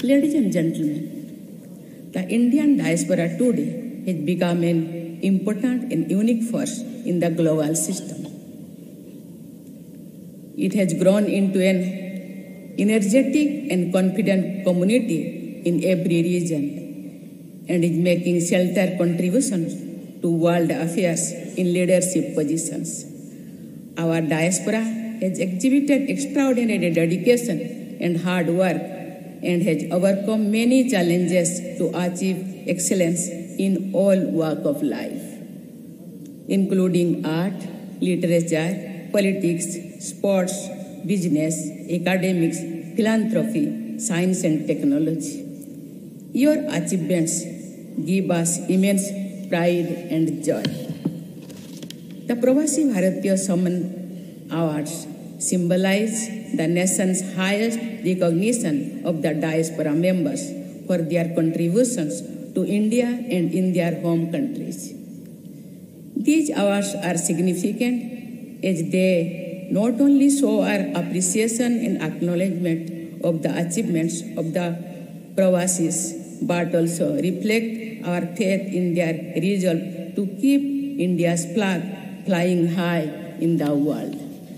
Ladies and gentlemen, the Indian diaspora today has become an important and unique force in the global system. It has grown into an energetic and confident community in every region and is making sheltered contributions to world affairs in leadership positions. Our diaspora has exhibited extraordinary dedication and hard work and has overcome many challenges to achieve excellence in all walks of life, including art, literature, politics, sports, business, academics, philanthropy, science and technology. Your achievements give us immense pride and joy. The Pravasi Bharatiya Samman Awards symbolize the nation's highest recognition of the diaspora members for their contributions to India and in their home countries. These awards are significant as they not only show our appreciation and acknowledgement of the achievements of the Pravasis, but also reflect our faith in their resolve to keep India's flag flying high in the world.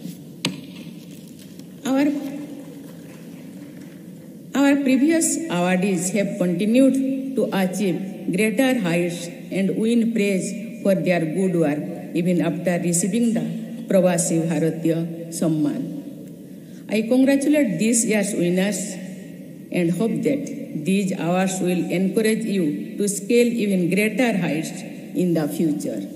Our previous awardees have continued to achieve greater heights and win praise for their good work even after receiving the Pravasi Bharatiya Samman. I congratulate this year's winners and hope that these awards will encourage you to scale even greater heights in the future.